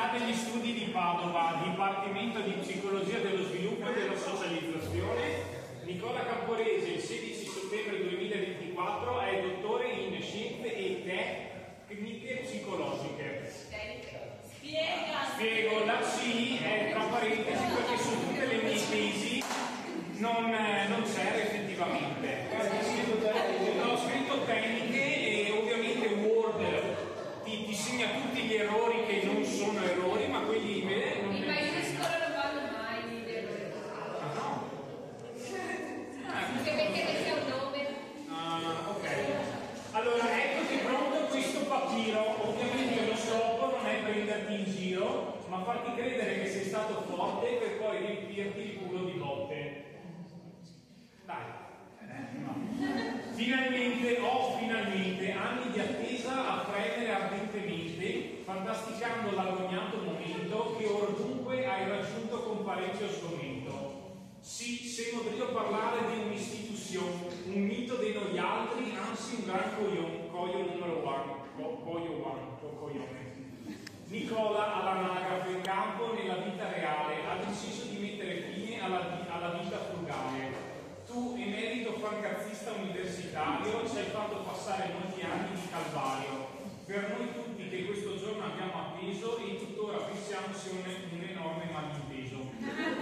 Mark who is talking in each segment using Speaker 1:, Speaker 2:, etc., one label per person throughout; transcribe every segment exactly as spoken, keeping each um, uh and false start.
Speaker 1: Università degli Studi di Padova, Dipartimento di Psicologia dello Sviluppo e della Socializzazione. Nicola Camporese, il sedici settembre duemilaventiquattro, è dottore in scienze e tecniche psicologiche.
Speaker 2: Spiega!
Speaker 1: Spiego, la C è tra parentesi perché su tutte le mie tesi non, non c'era effettivamente. Ho scritto tecniche e ovviamente Word ti, ti segna tutti gli errori che non sono errori, ma quelli invece non.
Speaker 2: I paesi di scuola non vanno mai gli errori.
Speaker 1: Ah no?
Speaker 2: Anche perché ne sia un nome.
Speaker 1: Ah, ok. Allora, eccoti pronto questo papiro. Ovviamente lo scopo non è prenderti in giro, ma farti credere che sei stato forte per poi riempirti il culo di botte. Dai. Finalmente, oh finalmente, anni di attesa a premere ardentemente, fantasticando l'agognato momento che ovunque hai raggiunto con parecchio sgomento. Sì, sembra io parlare di un'istituzione, un mito dei noi altri, anzi un gran coglione, coglio numero one, co, coglio one, co, coglione. Nicola all'anagrafe in campo nella vita reale ha deciso di mettere fine alla, alla vita frugale. Tu, emerito fancazzista universitario, ci hai fatto passare molti anni di calvario. Per noi tutti che questo giorno abbiamo atteso e tuttora pensiamo sia un, un enorme malinteso.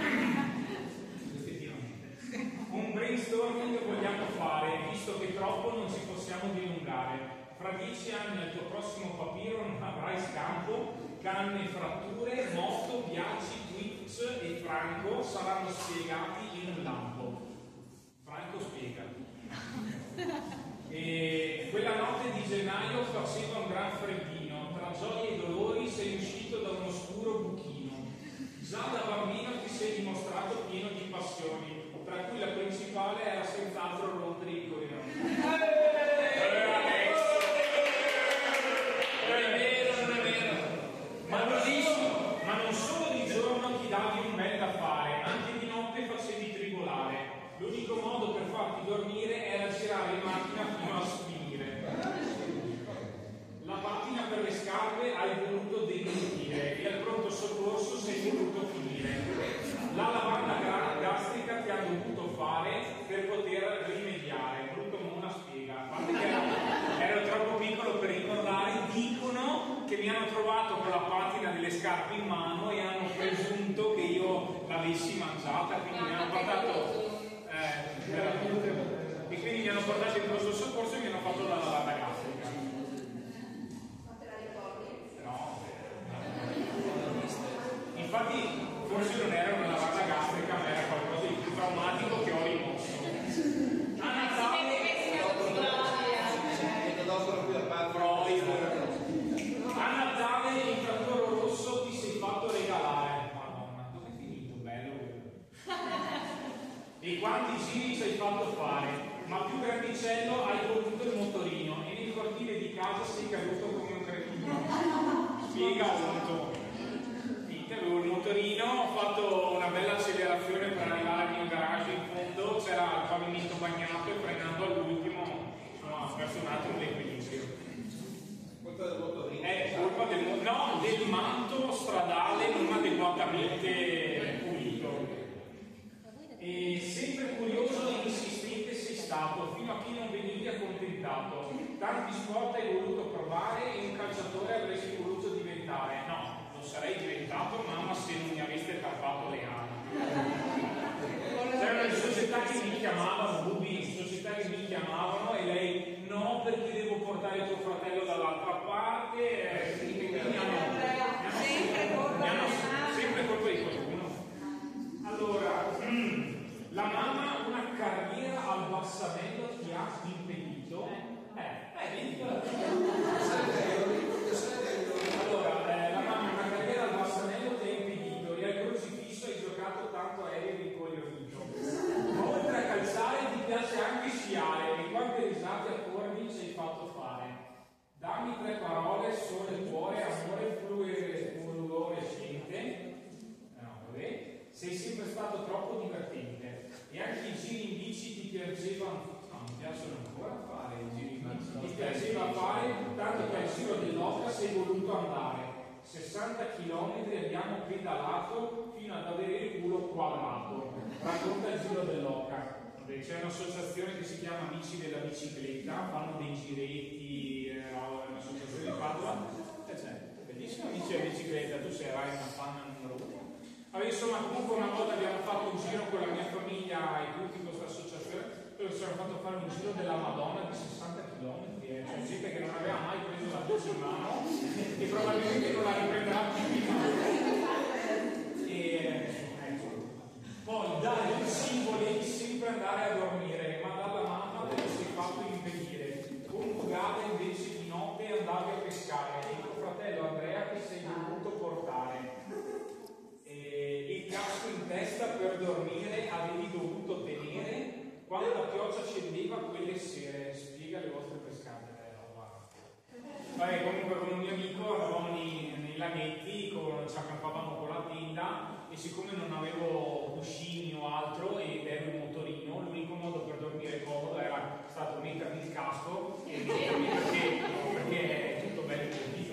Speaker 1: Effettivamente. Un brainstorming vogliamo fare, visto che troppo non ci possiamo dilungare. Fra dieci anni al tuo prossimo papiro non avrai scampo, canne, fratture, motto, viaggi, Twix e Franco saranno spiegati in un lampo. Franco spiega. E quella notte di gennaio faceva un gran freddino, tra gioie e dolori sei uscito da un oscuro buchino. Già da bambino ti sei dimostrato pieno di passioni, tra cui la principale era senz'altro rompere i coglioni. Non è vero, non è vero. Ma bellissimo, ma non solo di giorno ti davi un bel da fare, anche di notte facevi tribolare. L'unico modo per farti dormire era girare in macchina fino a sfinire. La patina per le scarpe hai voluto deglutire e al pronto soccorso sei voluto finire. La lavanda gastrica ti ha dovuto fare per poter rimediare. Brutto come una spiega. A parte che ero, ero troppo piccolo per ricordare, dicono che mi hanno trovato con la patina delle scarpe in mano e hanno presunto che io l'avessi mangiata, quindi mi hanno portato. Eh, e quindi mi hanno portato in pronto soccorso e mi hanno fatto la lavanda gastrica.
Speaker 2: Ma te la ricordi?
Speaker 1: No. Infatti forse non era una lavanda gastrica, ma era qualcosa di più traumatico che ho rimosso. A Natale a Natale il trattore rosso ti sei fatto regalare. Madonna, dove è finito? Bello. E quanti giri ci hai fatto fare, ma più grandicello hai voluto il motorino e nel cortile di casa sei caduto come un cretino. Spiega molto. Avevo il motorino, ho fatto una bella accelerazione per arrivare al mio garage in fondo, c'era il pavimento bagnato e frenando all'ultimo ho perso un attimo l'equilibrio.
Speaker 3: Colpa del motorino?
Speaker 1: È colpa del, no, del manto stradale non adeguatamente pulito. E sempre curioso e insistente sei stato, fino a che non venivi accontentato. Tanti sport hai voluto provare e un calciatore avresti voluto diventare. No, lo sarei diventato, mamma, se non mi aveste tappato le ali. C'erano le società che mi chiamavano, Bubi, società che mi chiamavano e lei, no, perché devo portare tuo fratello dall'altra parte. Eh, quindi mi hanno, mi hanno,
Speaker 2: sempre colpa
Speaker 1: mi hanno, sempre colpa di qualcuno. Allora, la mamma una carriera al Bassanello ti ha impedito. Eh, eh, vedi. Allora, eh, la mamma una carriera al Bassanello ti ha impedito e al crocifisso hai giocato tanto aereo rincoglionito. Ma oltre a calciare ti piace anche sciare e quante risate a corni ci hai fatto fare. Dammi tre parole, sole, cuore, amore fluorescente. No, vabbè. Sei sempre stato troppo divertente e anche i giri in bici ti piacevano. No, mi piacciono ancora fare i giri in bici. Ti piaceva fare, tanto che al giro dell'Oca sei voluto andare. sessanta chilometri abbiamo pedalato fino ad avere il culo quadrato. Racconta il giro dell'Oca. C'è un'associazione che si chiama Amici della Bicicletta, fanno dei giretti, eh, un'associazione di Padova. E c'è, bellissimo Amici della Bicicletta, tu sarai una fan numero uno. Allora, insomma, comunque una volta abbiamo fatto un giro con la mia famiglia e tutti in questa associazione, dove ci hanno fatto fare un giro della Madonna di sessanta chilometri, eh. Cioè gente che non aveva mai preso la bici in mano e probabilmente non la riprenderà più in mano. E poi Dario sì, volevi sempre andare a dormire, ma dalla mamma te lo sei fatto impedire. Con Mugata invece di notte andavi a pescare e tuo fratello Andrea ti sei dovuto portare. E il casco in testa per dormire avevi dovuto tenere quando la pioggia scendeva quelle sere. Spiega le vostre pescate. Vabbè, comunque con un mio amico eravamo nei, nei laghetti, con, ci accampavamo con la tenda e siccome non avevo cuscini o altro ed ero in motorino, l'unico modo per dormire comodo era stato mettermi il casco e mettermi perché, perché è tutto bello pulito.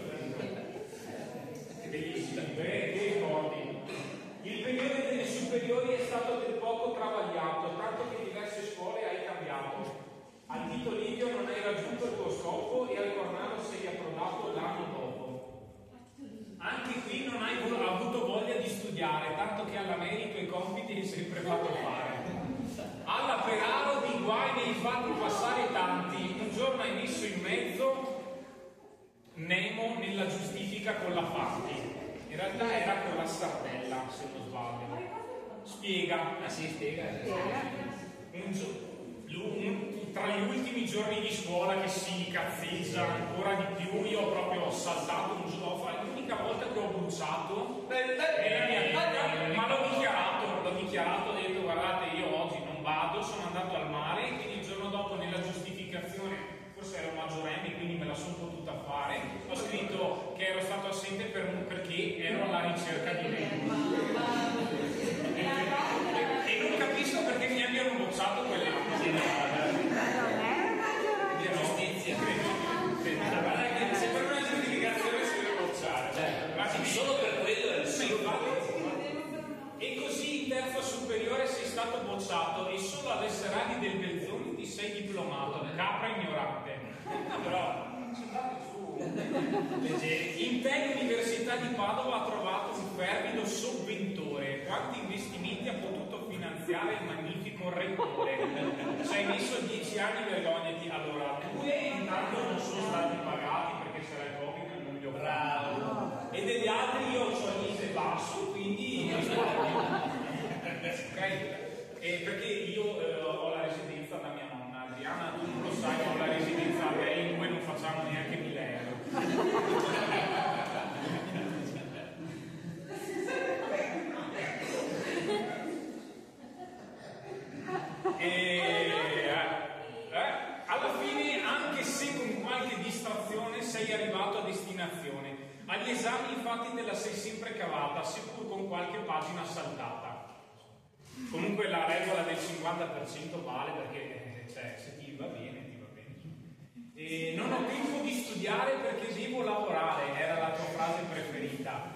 Speaker 1: È bellissimo, eh, che ricordi. Il periodo delle superiori è stato del poco travagliato, tanto che diverse scuole hai cambiato. Al Tito Livio non hai raggiunto il tuo scopo e al Cornaro sei approdato l'anno dopo. Anche qui non hai avuto voglia di studiare, tanto che all'Americo i compiti hai sempre fatto fare. Alla Peraro di guai ne hai fatti passare tanti, un giorno hai messo in mezzo Nemo nella giustifica con la Fatti. In realtà era con la Sardella, se non sbaglio. Spiega. Ah sì, spiega. Un giorno. Tra gli ultimi giorni di scuola che si cazzeggia ancora di più, io ho proprio saltato un giorno, l'unica volta che ho bruciato è la mia vita, ma l'ho dichiarato, l'ho dichiarato, ho detto guardate io oggi non vado, sono andato al mare, quindi il giorno dopo nella giustificazione, forse ero maggiorenne quindi me la sono potuta fare, ho scritto che ero stato assente per, perché ero alla ricerca di Nemo. E non capisco perché mi abbiano bocciato quell'anno. Di giustizia. Guarda che se per una giustificazione si deve bocciare. Cioè, solo per quello è il E così in terza superiore sei stato boccito e solo alle serali del Belzoni ti sei diplomato. Capra ignorante. Però in te l'Università di Padova ha trovato un fervido sovventore. Quanti investimenti ha potuto finanziare il magnifico rettore? Ci hai messo dieci anni, vergognati. Allora, due intanto non sono stati pagati perché c'era il Covid e non li ho bravo. E degli altri io ho il mise basso, quindi okay. E perché io eh, ho la residenza da mia nonna Adriana, tu non lo sai, ho la residenza a lei, noi non facciamo neanche mille euro. E, eh, eh, alla fine, anche se con qualche distrazione, sei arrivato a destinazione. Agli esami infatti te la sei sempre cavata, seppur con qualche pagina saltata. Comunque la regola del cinquanta per cento vale perché cioè, se ti va bene, ti va bene. E non ho tempo di studiare perché devo lavorare, era la tua frase preferita.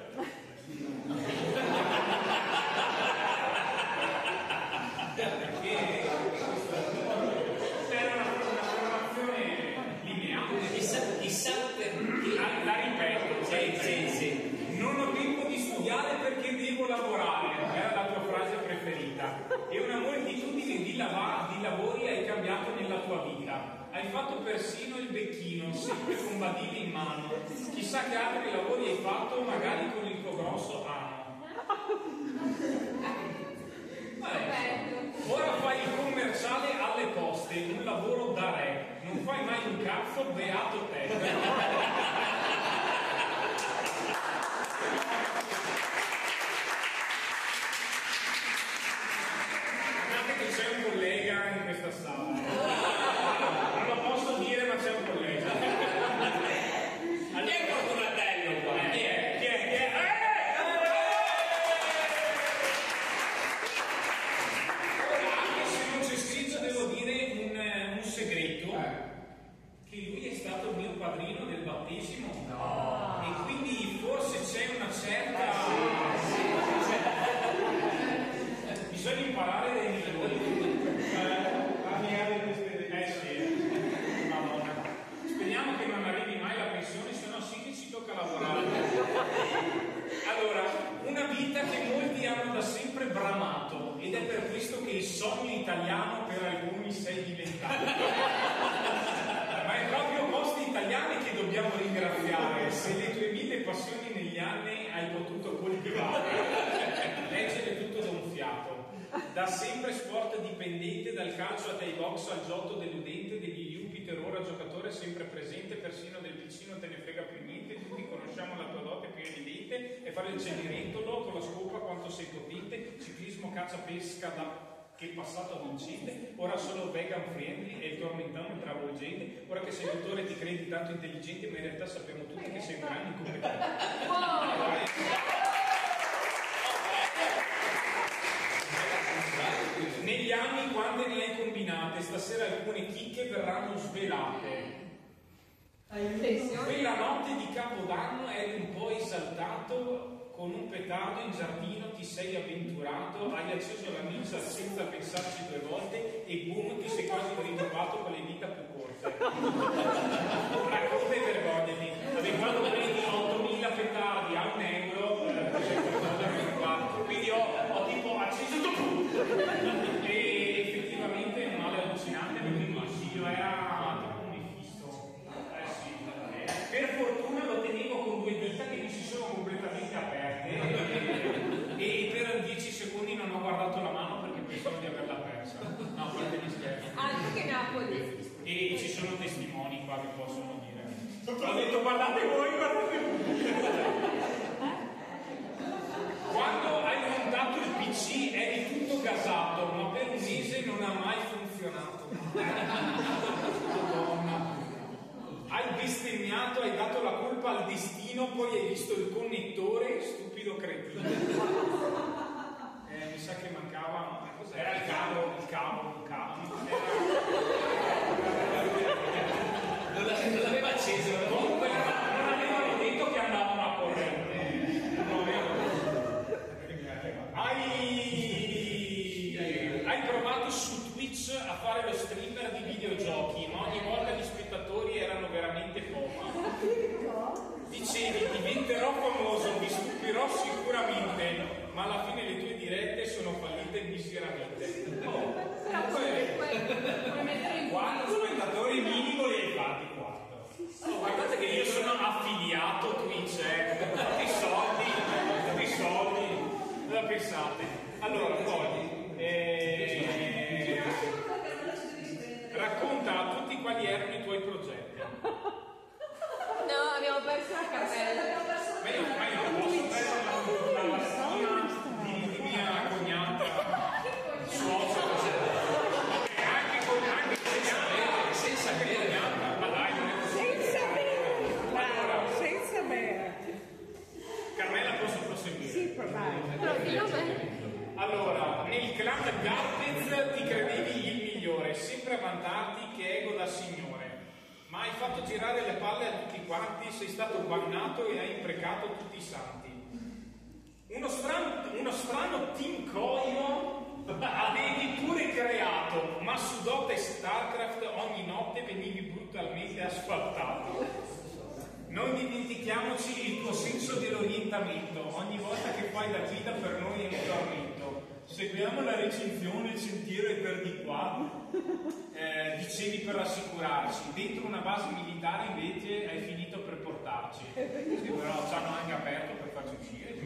Speaker 1: Perché era una, una formazione lineare.
Speaker 4: Chissà, chissà perché.
Speaker 1: La, la ripeto,
Speaker 4: sì, sì, sì.
Speaker 1: Non ho tempo di studiare perché devo lavorare, era la tua frase preferita. E una moltitudine di, lava, di lavori hai cambiato nella tua vita. Hai fatto persino il becchino, sempre con badili in mano. Chissà che altri lavori hai fatto, magari con il cogrosso ano. Vabbè. Ora fai il commerciale alle poste, un lavoro da re. Non fai mai un cazzo, beato te. C'è un collega in questa sala. Non lo posso dire, ma c'è un collega.
Speaker 4: Chi è Fortunatello qua? Chi è?
Speaker 1: Chi è? Chi è? Anche se non c'è scritto, devo dire un, un segreto. Che lui è stato il mio padrino del battesimo.
Speaker 4: No.
Speaker 1: E quindi forse una certa... Bisogna imparare dai migliori. Eh sì, Madonna. Speriamo che non arrivi mai la pensione, se no sì che ci tocca lavorare. Allora, una vita che molti hanno da sempre bramato, ed è per questo che il sogno italiano per alcuni sei diventato. Ma è proprio posti italiani che dobbiamo ringraziare, se le tue mille passioni negli anni hai potuto coltivare. Leggere tutto da un fiato. Da sempre sport dipendente, dal calcio a Thai box al giotto deludente, degli Jupiter ora giocatore sempre presente, persino del vicino te ne frega più niente, tutti conosciamo la tua dote più evidente, e fare il cenerentola con la scopa quanto sei potente, ciclismo, caccia, pesca da... che passato vincente, ora solo vegan friendly e il tuo tormentone travolgente, ora che sei dottore ti credi tanto intelligente, ma in realtà sappiamo tutti che sei un grande incompetente. Negli anni quante ne hai combinate, stasera alcune chicche verranno svelate. Quella notte di Capodanno eri un po' esaltato, con un petardo in giardino ti sei avventurato, hai acceso la miccia senza pensarci due volte e boom, ti sei quasi ritrovato con le dita più corte. Racconta e vergognati. Vabbè, quando prendi ottomila petardi a un euro, eh, quindi ho, ho tipo acceso tutto. E effettivamente è un male allucinante, perché il consiglio era tipo un Mefisto. Eh sì. Per fortuna lo tenevo con due dita che mi si sono completamente aperte e, e per dieci secondi non ho guardato la mano perché pensavo di averla persa. No, guardate gli scherzi.
Speaker 2: Altro che Napoli.
Speaker 1: E ci sono testimoni qua che possono dire. Ho detto guardate voi, guardate voi. Quando hai montato il P C eri tutto gasato, ma per un mese non ha mai funzionato. Madonna. Hai bestemmiato, hai dato la colpa al destino, poi hai visto il connettore, stupido cretino. Eh, mi sa che mancava, era il cavo, il cavo, il cavo.
Speaker 4: Non l'aveva acceso.
Speaker 1: Comunque non avevano detto che andavano a corrente. Non avevano detto. Hai... hai provato su Twitch a fare lo streamer di videogiochi, ma ogni volta gli spettatori erano veramente pochi. Dicevi diventerò famoso, mi stupirò sicuramente, ma alla fine le tue dirette sono fallite miseramente. Oh, quattro spettatori minimo li hai fatti quattro. Oh, guardate che io sono affiliato a Twitch, eh, tutti i soldi, tutti i soldi, cosa pensate? Allora, poi eh, racconta a tutti quali erano i tuoi progetti.
Speaker 2: No, abbiamo perso la cartella.
Speaker 1: Ma io, ma io non posso perdere la, la lastina di, di mia cognata suocera, anche con anche senza, senza cognata, ma dai, non è così.
Speaker 5: Senza bere,
Speaker 1: allora,
Speaker 5: senza bere.
Speaker 1: Carmela, posso proseguire?
Speaker 5: Sì, vai.
Speaker 2: Profilo bene.
Speaker 1: Allora, nel clan Garpez ti credevi il migliore, sempre a vantarti che ego da signore. Ma hai fatto girare le palle a tutti quanti, sei stato bannato e hai imprecato tutti i santi. Uno strano, uno strano Team Coio avevi pure creato, ma su Dota e Starcraft ogni notte venivi brutalmente asfaltato. Non dimentichiamoci il tuo senso dell'orientamento, ogni volta che fai la guida per noi è un tormento. Seguiamo la recensione, il sentiero è per di qua. Eh, dicevi per rassicurarci, dentro una base militare invece hai finito per portarci. Sì, però ci hanno anche aperto per farci uscire.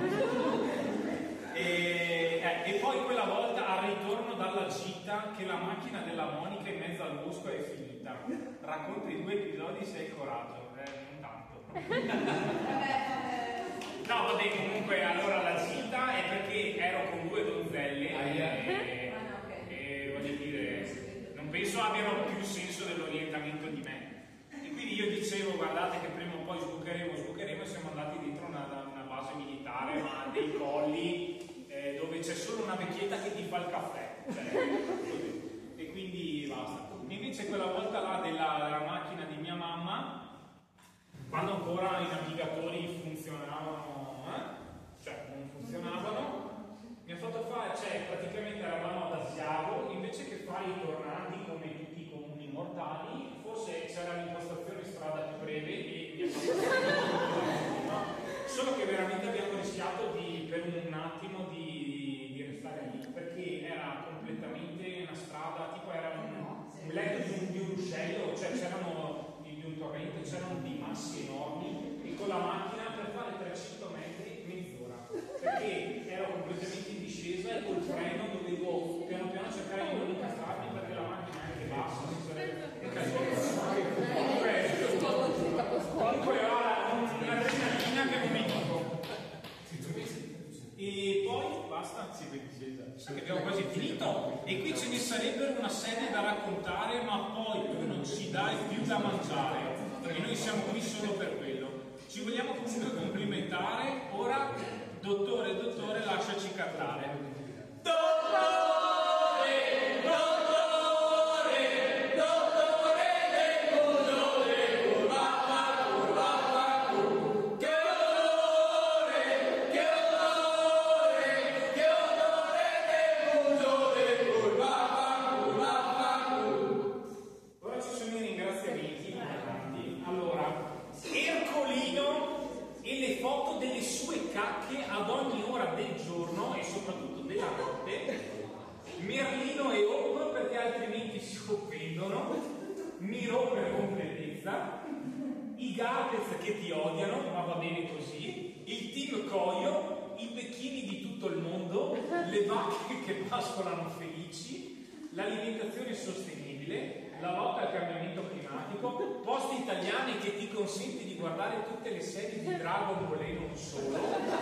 Speaker 1: E, eh, e poi quella volta al ritorno dalla gita che la macchina della Monica in mezzo al bosco è finita. Racconta i due episodi se hai coraggio. Eh, non tanto. No, vabbè, comunque allora la gita è perché ero con due donzelle e, e voglio dire, non penso abbiano più senso dell'orientamento di me. E quindi io dicevo, guardate che prima o poi sbucheremo, sbucheremo e siamo andati dentro una, una base militare, ma dei colli eh, dove c'è solo una vecchietta che ti fa il caffè. Cioè, e quindi basta. Invece quella volta là della, della macchina di mia mamma, quando ancora i navigatori funzionavano fatto fare, cioè praticamente eravamo ad Asiago, invece che fare i tornanti come tutti i comuni mortali, forse c'era l'impostazione strada più breve e via no? Solo che veramente abbiamo rischiato di, per un attimo di, di restare lì, perché era completamente una strada, tipo era un, un letto di un, di un ruscello, cioè c'erano di, di un torrente, c'erano dei massi enormi e con la macchina per fare trecento metri mezz'ora, perché ero completamente in discesa e col freno dovevo piano piano cercare di non incastrarmi perché la macchina è anche bassa, si sarebbe un casino. Comunque era un'adrenalina che non mi dico. E poi basta, sì, in discesa, perché abbiamo quasi finito e qui ce ne sarebbero una serie da raccontare, ma poi tu non ci dai più da mangiare e noi siamo qui solo per quello. Ci vogliamo comunque complimentare. Ora, dottore, dottore, lasciaci cantare. Dottore, dottore, dottore del pudore, curvapa, curvapa, cur. Che odore, che odore, che odore del pudore, curvapa, curvapa, cur. Ora ci sono i ringraziamenti. Allora, Ercolino e le foto delle sue cacche ad ogni ora del giorno e soprattutto della notte, Merlino e Hope perché altrimenti si offendono, Miro per completezza, i Gatez che ti odiano, ma va bene così, il team Coio, i becchini di tutto il mondo, le vacche che pascolano felici, l'alimentazione sostenibile, la lotta al cambiamento climatico, Poste Italiane che ti consente di guardare tutte le serie di Dragon Ball e non solo,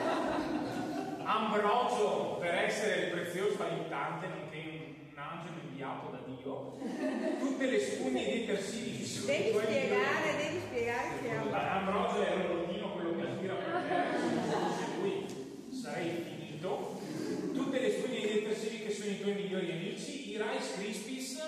Speaker 1: Ambrogio per essere il prezioso aiutante nonché un angelo inviato da Dio, tutte le spugne dei detersivi che sono
Speaker 5: Devi
Speaker 1: i tuoi
Speaker 5: spiegare, devi spiegare che è Ambrogio.
Speaker 1: Ambrogio è un lodino, quello che tira per te, se lui sarei finito, tutte le spugne dei detersivi che sono i tuoi migliori amici, i Rice Krispies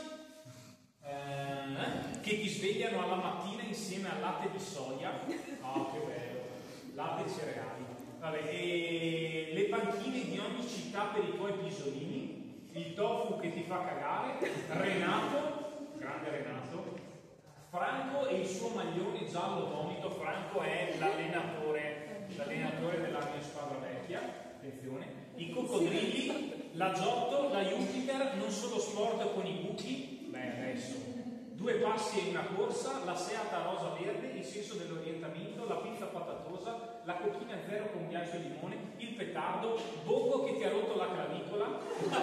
Speaker 1: Eh, che ti svegliano alla mattina insieme al latte di soia. Oh, che bello! Latte e cereali. Vabbè, e le panchine di ogni città per i tuoi pisolini, il tofu che ti fa cagare, Renato, grande Renato, Franco e il suo maglione giallo vomito. Franco è l'allenatore, l'allenatore della mia squadra vecchia, attenzione, i coccodrilli, la Giotto, la Jupiter, non solo sport con i buchi, beh adesso, due passi e una corsa, la seata rosa verde, il senso dell'orientamento, la pizza patatosa, la cocchina zero con ghiaccio e limone, il petardo, Bongo che ti ha rotto la clavicola,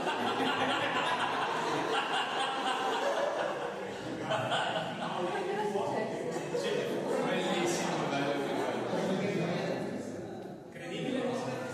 Speaker 3: Bellissimo,
Speaker 1: credibile?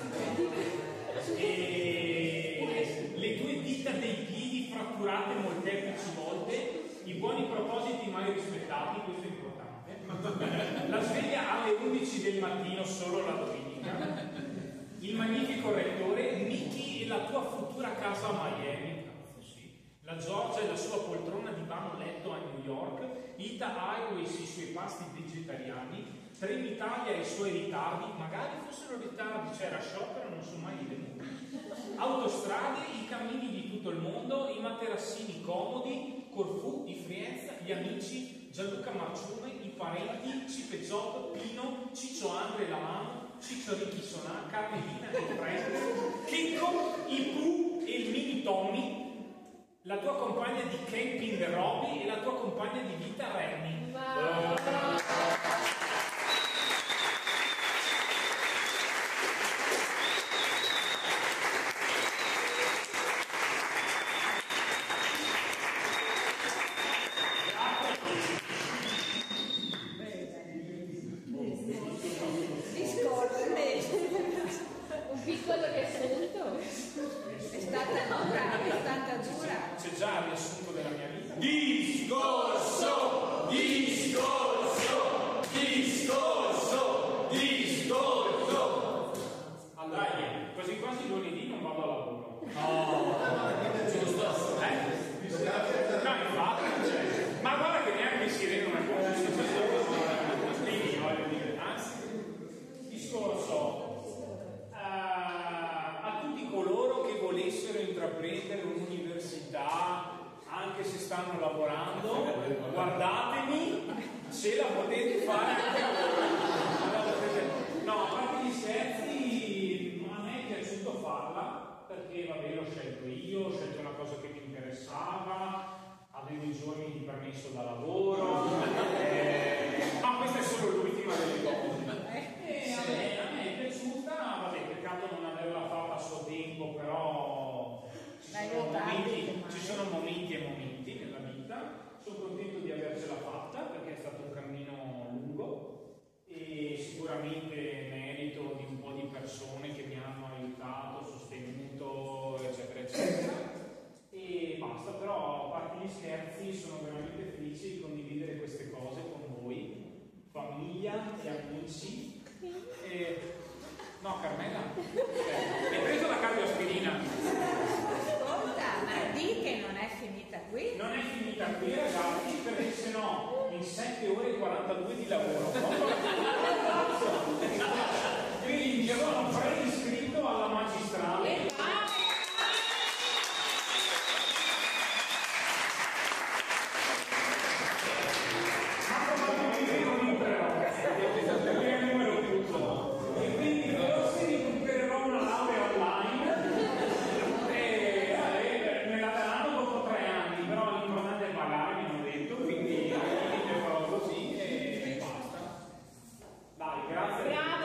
Speaker 1: E le tue dita dei piedi fratturate molteplici volte, i buoni propositi mai rispettati, questo è importante, la sveglia alle undici del mattino solo la domenica, il magnifico rettore, Mickey e la tua futura casa a Miami, la Georgia e la sua poltrona di vano letto a New York, Ita Airways e i suoi pasti vegetariani, Trenitalia e i suoi ritardi, magari fossero ritardi, c'era sciopero, non sono mai venuti, autostrade, i cammini di tutto il mondo, i materassini comodi, Corfù, i Frienza, gli amici, Gianluca Marciume, i parenti, Cipe Job, Pino, Ciccio Andre la mano, Ciccio Ricchi Sonà, Carmelina e Frank, Checco, i Pooh e il mini Tommy, la tua compagna di camping Roby e la tua compagna di vita Renny.
Speaker 2: Wow.
Speaker 5: Discorso invece.
Speaker 2: Un piccolo riassunto.
Speaker 5: È stata dura, è stata dura.
Speaker 1: C'è già il riassunto della mia vita.
Speaker 3: Discorso, discorso, discorso, discorso.
Speaker 1: Allora, quasi quasi lunedì non vado a lavoro.
Speaker 3: Giusto.
Speaker 1: Eh? No, infatti, cioè, ma guarda che neanche si rende una cosa, è successo così, voglio dire. Anzi, discorso uh, a tutti coloro che volevano stanno lavorando, guardatemi, ce la potete fare anche a voi. No, a parte gli scherzi, a me è piaciuto farla perché vabbè l'ho scelto io, ho scelto una cosa che mi interessava, avevo i giorni di permesso da lavoro, eh, ma questa è solo l'ultima delle cose. E a me, a me è piaciuta, vabbè, peccato non averla fatta a suo tempo, però ci sono, momenti, ci sono momenti e momenti nella vita. Sono contento di avercela fatta perché è stato un cammino lungo e sicuramente merito di un po' di persone che mi hanno aiutato, sostenuto, eccetera, eccetera. E basta, però a parte gli scherzi sono veramente felice di condividere queste cose con voi, famiglia e amici. E... no, Carmela, eh, hai preso la cardioaspirina?
Speaker 5: Ascolta, ma di che non è finita qui?
Speaker 1: Non è finita qui, ragazzi, perché sennò in sette ore e quarantadue di lavoro quindi mi sono preiscritto alla magistrale. E quindi forse recupererò una laurea online e vabbè, me la daranno dopo tre anni, però l'importante è pagare, mi hanno detto, quindi ne farò così e basta. Dai, grazie.
Speaker 2: Bravo.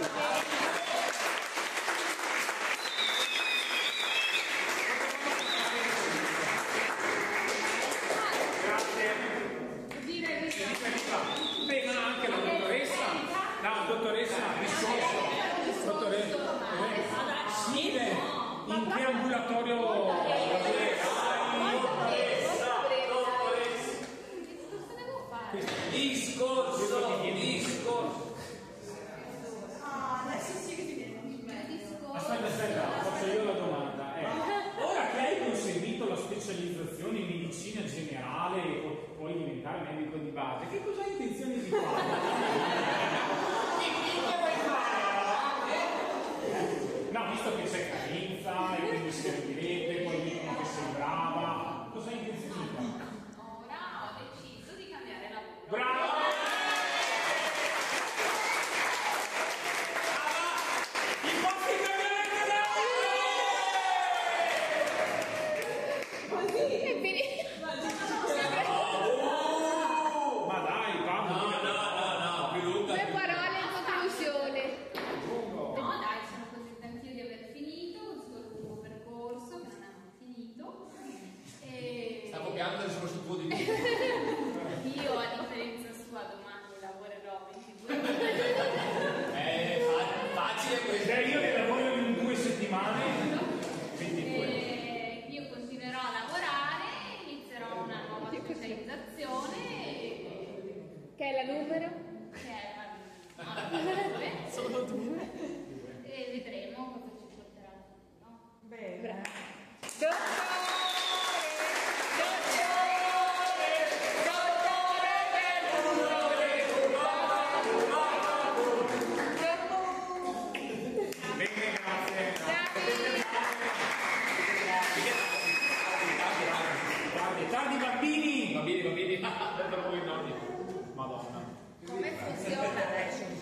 Speaker 1: Beh, ma anche la dottoressa, no, dottoressa, discorso, dottoressa, sì, beh, in che ambulatorio?
Speaker 3: Discorso, discorso.
Speaker 1: Aspetta, aspetta, faccio io la domanda. Eh, ora che hai conseguito la specializzazione in medicina generale e pu- puoi diventare medico di base, che cosa hai intenzione di fare? No, visto che c'è carenza e quindi servirete, poi dicono che sei brava, cosa hai intenzione di fare?
Speaker 2: Ora ho deciso di cambiare lavoro.
Speaker 1: Brava! Ma dai,
Speaker 3: No,
Speaker 1: vamos!
Speaker 3: no, no, no, più lunga.
Speaker 2: Due parole in conclusione.
Speaker 6: No, dai, sono contenta anch'io di aver finito il suo lungo percorso, che non è mai finito. E...
Speaker 3: Sta copiando il suo tuo di
Speaker 6: io, a differenza sua, domani lavorerò ventidue ore.
Speaker 3: Eh, fa- facile questo.
Speaker 1: Se io ne lavoro in due settimane, ventidue.
Speaker 6: E io continuerò a lavorare, inizierò una nuova specializzazione. E...
Speaker 2: Che è la numero?
Speaker 6: che è una... Solo due. E vedremo cosa ci porterà il futuro.
Speaker 5: Bene.
Speaker 1: Bene, grazie. Guardi, tardi bambini!
Speaker 3: Bambini, bambini.